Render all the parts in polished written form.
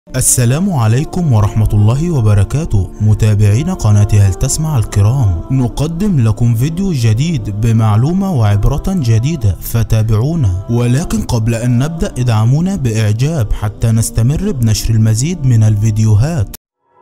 السلام عليكم ورحمة الله وبركاته. متابعين قناة هل تسمع الكرام، نقدم لكم فيديو جديد بمعلومة وعبرة جديدة، فتابعونا. ولكن قبل أن نبدأ ادعمونا بإعجاب حتى نستمر بنشر المزيد من الفيديوهات.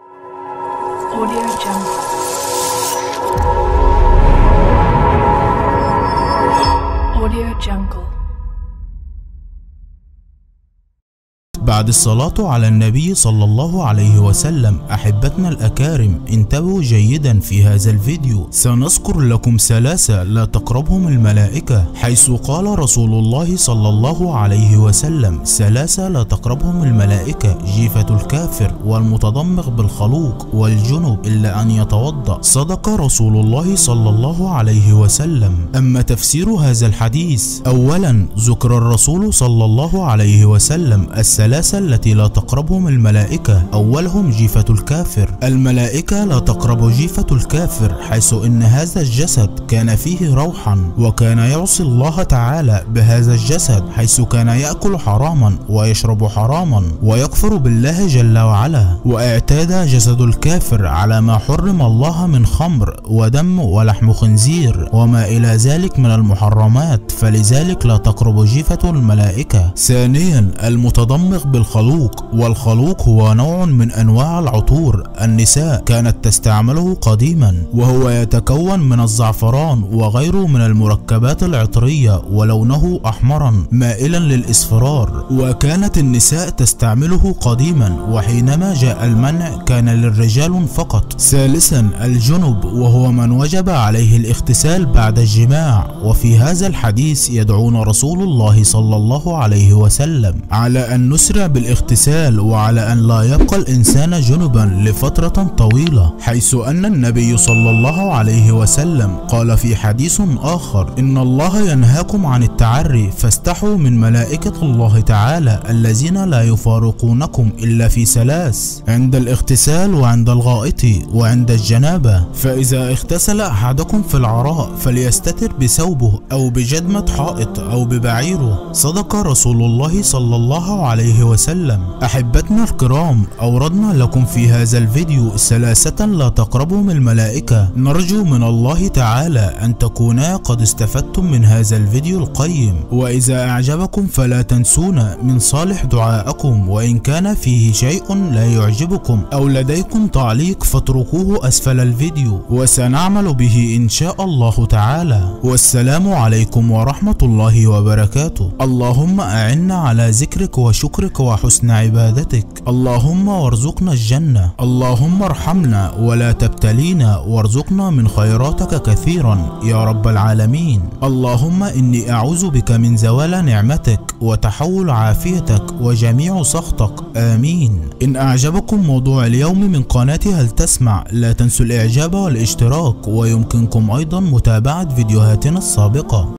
بعد الصلاة على النبي صلى الله عليه وسلم، أحبتنا الأكارم انتبهوا جيدا في هذا الفيديو. سنذكر لكم ثلاثة لا تقربهم الملائكة، حيث قال رسول الله صلى الله عليه وسلم: ثلاثة لا تقربهم الملائكة، جيفة الكافر والمتضمغ بالخلوق والجنب إلا أن يتوضأ. صدق رسول الله صلى الله عليه وسلم. أما تفسير هذا الحديث: أولا، ذكر الرسول صلى الله عليه وسلم الثلاثة التي لا تقربهم الملائكة، أولهم جيفة الكافر. الملائكة لا تقرب جيفة الكافر، حيث إن هذا الجسد كان فيه روحا، وكان يعصي الله تعالى بهذا الجسد، حيث كان يأكل حراما ويشرب حراما ويكفر بالله جل وعلا، واعتاد جسد الكافر على ما حرم الله من خمر ودم ولحم خنزير وما إلى ذلك من المحرمات، فلذلك لا تقرب جيفة الملائكة. ثانيا، المتضمغ بالخلوق. والخلوق هو نوع من أنواع العطور، النساء كانت تستعمله قديما، وهو يتكون من الزعفران وغيره من المركبات العطرية، ولونه أحمرا مائلا للإصفرار، وكانت النساء تستعمله قديما، وحينما جاء المنع كان للرجال فقط. ثالثا، الجنب، وهو من وجب عليه الاغتسال بعد الجماع، وفي هذا الحديث يدعون رسول الله صلى الله عليه وسلم على أن نسرع بالاغتسال، وعلى أن لا يبقى الإنسان جنبا لفترة طويلة، حيث أن النبي صلى الله عليه وسلم قال في حديث آخر: إن الله ينهاكم عن التعري، فاستحوا من ملائكة الله تعالى الذين لا يفارقونكم إلا في ثلاث: عند الاغتسال، وعند الغائط، وعند الجنابة. فإذا اغتسل أحدكم في العراء فليستتر بثوبه أو بجدمة حائط أو ببعيره. صدق رسول الله صلى الله عليه وسلم. أحبتنا الكرام، أوردنا لكم في هذا الفيديو ثلاثة لا تقربهم الملائكة، نرجو من الله تعالى أن تكونا قد استفدتم من هذا الفيديو القيم، وإذا أعجبكم فلا تنسونا من صالح دعائكم، وإن كان فيه شيء لا يعجبكم أو لديكم تعليق فاتركوه أسفل الفيديو، وسنعمل به إن شاء الله تعالى. والسلام عليكم ورحمة الله وبركاته. اللهم أعنا على ذكرك وشكرك وحسن عبادتك. اللهم وارزقنا الجنة. اللهم ارحمنا ولا تبتلينا، وارزقنا من خيراتك كثيرا يا رب العالمين. اللهم إني أعوذ بك من زوال نعمتك وتحول عافيتك وجميع سخطك، آمين. إن أعجبكم موضوع اليوم من قناة هل تسمع، لا تنسوا الإعجاب والاشتراك، ويمكنكم أيضا متابعة فيديوهاتنا السابقة.